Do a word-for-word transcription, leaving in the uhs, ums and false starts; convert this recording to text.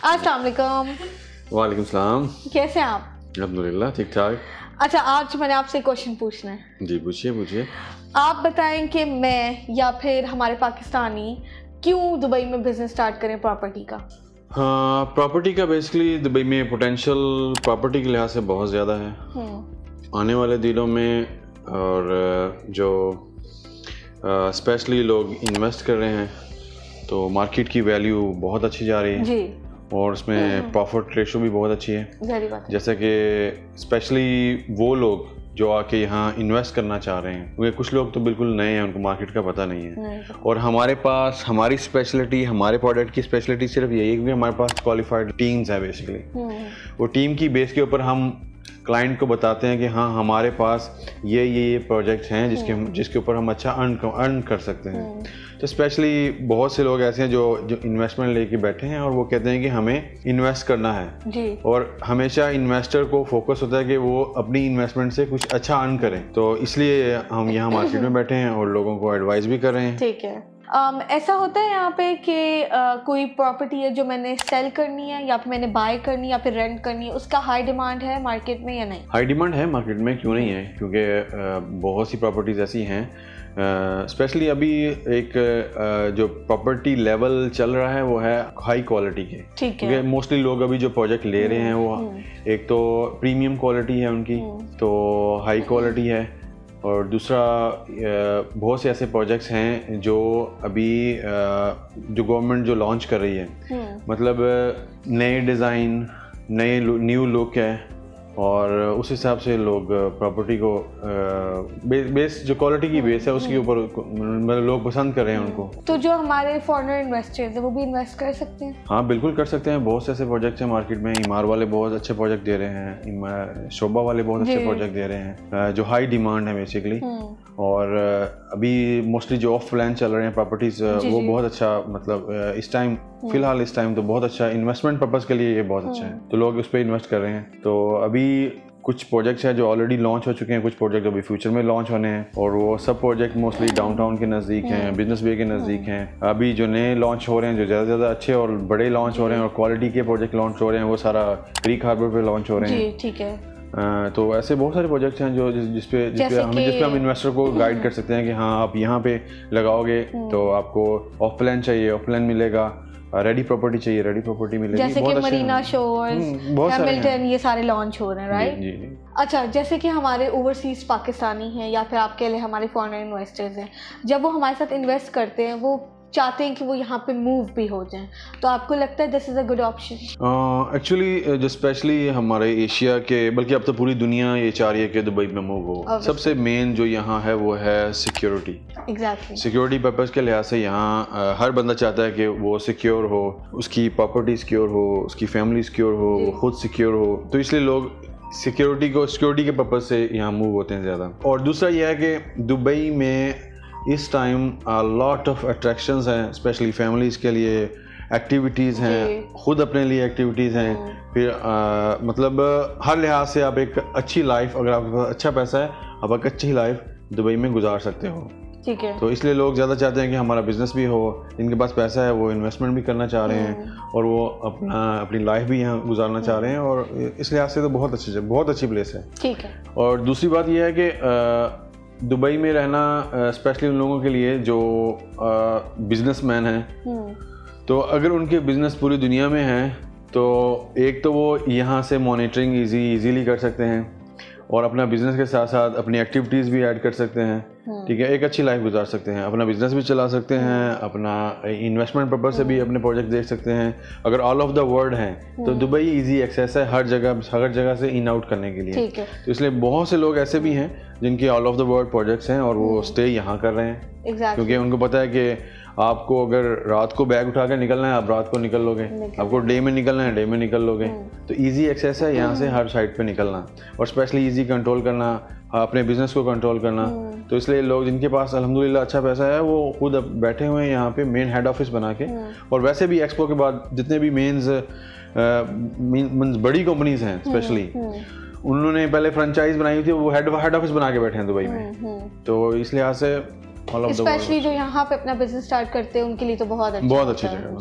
अस्सलाम वालेकुम। वालेकुम सलाम। कैसे हैं आप? अल्हम्दुलिल्लाह ठीक ठाक। अच्छा, आज मैंने आपसे क्वेश्चन पूछना है। जी पूछिए पूछिए। आप बताएं कि मैं या फिर हमारे पाकिस्तानी क्यों दुबई में बिजनेस स्टार्ट करें प्रॉपर्टी का? हाँ, प्रॉपर्टी का बेसिकली दुबई में पोटेंशियल प्रॉपर्टी के लिहाज से बहुत ज़्यादा है आने वाले दिनों में, और जो स्पेशली लोग इन्वेस्ट कर रहे हैं तो मार्केट की वैल्यू बहुत अच्छी जा रही है जी, और उसमें प्रॉफिट रेशो भी बहुत अच्छी है। ज़ाहिर बात है। जैसे कि स्पेशली वो लोग जो आके यहाँ इन्वेस्ट करना चाह रहे हैं, क्योंकि कुछ लोग तो बिल्कुल नए हैं, उनको मार्केट का पता नहीं है। और हमारे पास हमारी स्पेशलिटी, हमारे प्रोडक्ट की स्पेशलिटी सिर्फ यही है कि हमारे पास क्वालिफाइड टीम्स है बेसिकली। वो टीम की बेस के ऊपर हम क्लाइंट को बताते हैं कि हाँ हमारे पास ये ये ये प्रोजेक्ट्स हैं जिसके जिसके ऊपर हम अच्छा अर्न अर्न कर सकते हैं। तो स्पेशली बहुत से लोग ऐसे हैं जो जो इन्वेस्टमेंट लेके बैठे हैं और वो कहते हैं कि हमें इन्वेस्ट करना है जी। और हमेशा इन्वेस्टर को फोकस होता है कि वो अपनी इन्वेस्टमेंट से कुछ अच्छा अर्न करें। तो इसलिए हम यहाँ मार्केट में बैठे हैं और लोगों को एडवाइस भी कर रहे हैं। ठीक है। um, ऐसा होता है यहाँ पे कि uh, कोई प्रॉपर्टी है जो मैंने सेल करनी है या फिर मैंने बाय करनी है या फिर रेंट करनी है, उसका हाई डिमांड है मार्केट में या नहीं? हाई डिमांड है मार्केट में, क्यों नहीं है, क्योंकि uh, बहुत सी प्रॉपर्टीज़ ऐसी हैं स्पेशली uh, अभी एक uh, जो प्रॉपर्टी लेवल चल रहा है वो है हाई क्वालिटी के। ठीक है। क्योंकि मोस्टली लोग अभी जो प्रोजेक्ट ले रहे हैं वो एक तो प्रीमियम क्वालिटी है उनकी, तो हाई क्वालिटी है, और दूसरा बहुत से ऐसे प्रोजेक्ट्स हैं जो अभी जो गवर्नमेंट जो लॉन्च कर रही है, मतलब नए डिज़ाइन, नए न्यू लुक है, और उस हिसाब से लोग प्रॉपर्टी को बे, बेस जो क्वालिटी की बेस है उसके ऊपर मतलब लोग पसंद कर रहे हैं उनको। तो जो हमारे फॉरेनर इन्वेस्टर्स हैं वो भी इन्वेस्ट कर सकते हैं? हाँ बिल्कुल कर सकते हैं। बहुत से ऐसे प्रोजेक्ट्स हैं मार्केट में। इमार वाले बहुत अच्छे प्रोजेक्ट दे रहे हैं, शोभा वाले बहुत अच्छे प्रोजेक्ट दे रहे हैं जो हाई डिमांड है बेसिकली। और अभी मोस्टली जो ऑफ प्लान चल रहे हैं प्रॉपर्टीज वो बहुत अच्छा, मतलब इस टाइम फिलहाल इस टाइम तो बहुत अच्छा इन्वेस्टमेंट पर्पस के लिए ये बहुत अच्छा है, तो लोग उस पर इन्वेस्ट कर रहे हैं। तो अभी कुछ प्रोजेक्ट्स हैं जो ऑलरेडी लॉन्च हो चुके हैं, कुछ प्रोजेक्ट अभी फ्यूचर में लॉन्च होने हैं, और वो सब प्रोजेक्ट मोस्टली डाउनटाउन के नज़दीक हैं, बिजनेस वे के नज़दीक हैं। अभी जो नए लॉन्च हो रहे हैं जो ज़्यादा से ज़्यादा अच्छे और बड़े लॉन्च हो रहे हैं और क्वालिटी के प्रोजेक्ट लॉन्च हो रहे हैं वो सारा क्रीक हार्बर पे लॉन्च हो रहे हैं। ठीक है। आ, तो ऐसे बहुत सारे प्रोजेक्ट्स हैं जो जिस जिस पे जिस पे हम जिस पे हम इन्वेस्टर को गाइड कर सकते हैं कि हाँ आप यहाँ पे लगाओगे तो आपको ऑफ प्लान चाहिए, ऑफ प्लान मिलेगा, रेडी प्रॉपर्टी चाहिए, रेडी प्रॉपर्टी मिलेगी। जैसे कि मरीना शोर्स, हैमिल्टन, ये सारे लॉन्च हो रहे हैं, राइट? जी जी। अच्छा, जैसे कि हमारे ओवरसीज पाकिस्तानी हैं या फिर आपके लिए हमारे फॉरेन इन्वेस्टर्स हैं, जब वो हमारे साथ इन्वेस्ट करते हैं वो चाहते हैं कि वो यहाँ पे मूव भी हो जाएं, तो आपको लगता है this is a good option? Actually जो स्पेशली हमारे एशिया के, बल्कि अब तो पूरी दुनिया ये चाह रही है कि दुबई में मूव हो। सबसे मेन जो यहाँ है वो है सिक्योरिटी। एग्जैक्टली। सिक्योरिटी पर्पज़ के लिहाज से यहाँ हर बंदा चाहता है कि वो सिक्योर हो, उसकी प्रॉपर्टी सिक्योर हो, उसकी फैमिली सिक्योर हो, वो खुद सिक्योर हो। तो इसलिए लोग सिक्योरिटी को सिक्योरिटी के पर्पज़ से यहाँ मूव होते हैं ज़्यादा। और दूसरा यह है कि दुबई में इस टाइम लॉट ऑफ अट्रैक्शंस हैं, स्पेशली फैमिलीज़ के लिए एक्टिविटीज़ हैं, खुद अपने लिए एक्टिविटीज़ हैं, फिर आ, मतलब हर लिहाज से आप एक अच्छी लाइफ, अगर आपके पास अच्छा पैसा है आप एक अच्छी लाइफ दुबई में गुजार सकते हो। ठीक है। तो इसलिए लोग ज़्यादा चाहते हैं कि हमारा बिजनेस भी हो, जिनके पास पैसा है वो इन्वेस्टमेंट भी करना चाह रहे हैं और वो अपना अपनी लाइफ भी यहाँ गुजारना चाह रहे हैं, और इस लिहाज से तो बहुत अच्छी बहुत अच्छी प्लेस है। ठीक है। और दूसरी बात यह है कि दुबई में रहना स्पेशली उन लोगों के लिए जो बिजनेसमैन हैं, तो अगर उनके बिजनेस पूरी दुनिया में हैं तो एक तो वो यहाँ से मॉनिटरिंग इजी इजीली कर सकते हैं और अपना बिजनेस के साथ साथ अपनी एक्टिविटीज़ भी ऐड कर सकते हैं। ठीक है, एक अच्छी लाइफ गुजार सकते हैं, अपना बिजनेस भी चला सकते हैं, अपना इन्वेस्टमेंट पर्पज से भी अपने प्रोजेक्ट देख सकते हैं। अगर ऑल ऑफ द वर्ल्ड हैं तो दुबई इजी एक्सेस है हर जगह हर जगह से इन आउट करने के लिए। ठीक है। तो इसलिए बहुत से लोग ऐसे भी हैं जिनके all of the world projects हैं और वो स्टे यहाँ कर रहे हैं। exactly. क्योंकि उनको पता है कि आपको अगर रात को बैग उठा के निकलना है आप रात को निकल लोगे, आपको डे में निकलना है डे में निकल लोगे। तो इजी एक्सेस है यहाँ से हर साइड पे निकलना, और स्पेशली इजी कंट्रोल करना, अपने बिजनेस को कंट्रोल करना। तो इसलिए लोग जिनके पास अल्हम्दुलिल्लाह अच्छा पैसा है वो खुद बैठे हुए हैं यहाँ पे मेन हेड ऑफिस बना के। और वैसे भी एक्सपो के बाद जितने भी मेन्स बड़ी कंपनीज हैं स्पेशली उन्होंने पहले फ्रेंचाइज बनाई थी, वो हेड हेड ऑफिस बना के बैठे हैं दुबई में। तो इस लिहाज से स्पेशली जो यहाँ पे अपना बिजनेस स्टार्ट करते हैं उनके लिए तो बहुत अच्छा बहुत अच्छी जगह।